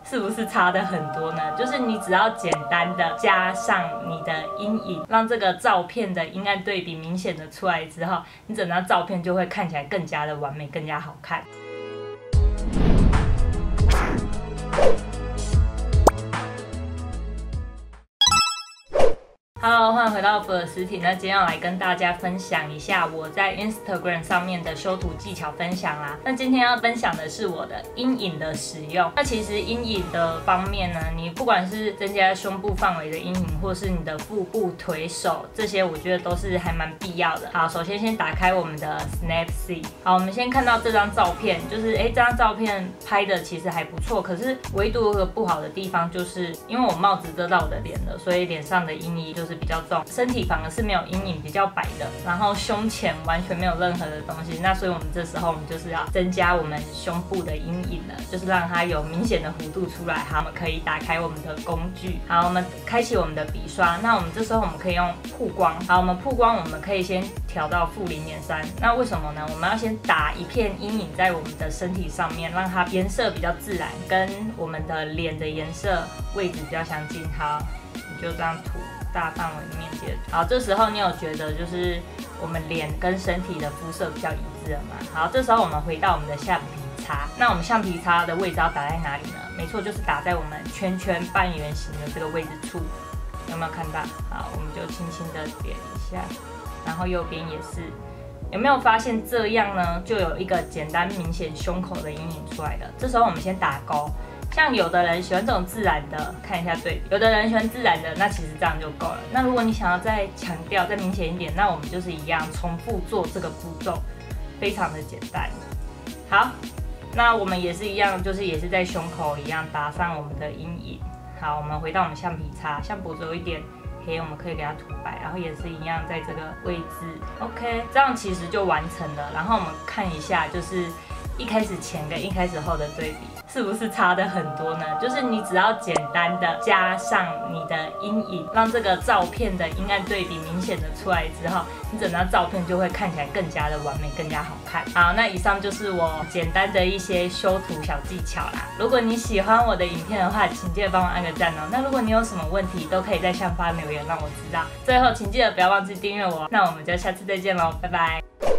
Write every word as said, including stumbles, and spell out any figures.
是不是差的很多呢？就是你只要简单的加上你的阴影，让这个照片的阴暗对比明显的出来之后，你整张照片就会看起来更加的完美，更加好看。Hello， 欢迎回到福尔实体。那今天要来跟大家分享一下我在 Instagram 上面的修图技巧分享啦。那今天要分享的是我的阴影的使用。那其实阴影的方面呢，你不管是增加胸部范围的阴影，或是你的腹部、腿、手这些，我觉得都是还蛮必要的。好，首先先打开我们的 Snapseed。好，我们先看到这张照片，就是哎，这张照片拍的其实还不错，可是唯独有个不好的地方，就是因为我帽子遮到我的脸了，所以脸上的阴影就是比较重，身体反而是没有阴影，比较白的，然后胸前完全没有任何的东西。那所以我们这时候我们就是要增加我们胸部的阴影了，就是让它有明显的弧度出来。好，我们可以打开我们的工具，好，我们开启我们的笔刷。那我们这时候我们可以用曝光，好，我们曝光我们可以先调到负零点三。那为什么呢？我们要先打一片阴影在我们的身体上面，让它颜色比较自然，跟我们的脸的颜色位置比较相近。好，你就这样涂。大范围的面积。好，这时候你有觉得就是我们脸跟身体的肤色比较一致了吗？好，这时候我们回到我们的橡皮擦。那我们橡皮擦的位置要打在哪里呢？没错，就是打在我们圈圈半圆形的这个位置处。有没有看到？好，我们就轻轻的点一下，然后右边也是。有没有发现这样呢？就有一个简单明显胸口的阴影出来了。这时候我们先打勾。像有的人喜欢这种自然的，看一下对比；有的人喜欢自然的，那其实这样就够了。那如果你想要再强调、再明显一点，那我们就是一样重复做这个步骤，非常的简单。好，那我们也是一样，就是也是在胸口一样打上我们的阴影。好，我们回到我们橡皮擦，像脖子有一点黑，我们可以给它涂白，然后也是一样在这个位置。OK， 这样其实就完成了。然后我们看一下，就是一开始前跟一开始后的对比。是不是差的很多呢？就是你只要简单的加上你的阴影，让这个照片的阴暗对比明显的出来之后，你整张照片就会看起来更加的完美，更加好看。好，那以上就是我简单的一些修图小技巧啦。如果你喜欢我的影片的话，请记得帮我按个赞哦。那如果你有什么问题，都可以在下方留言让我知道。最后，请记得不要忘记订阅我。那我们就下次再见喽，拜拜。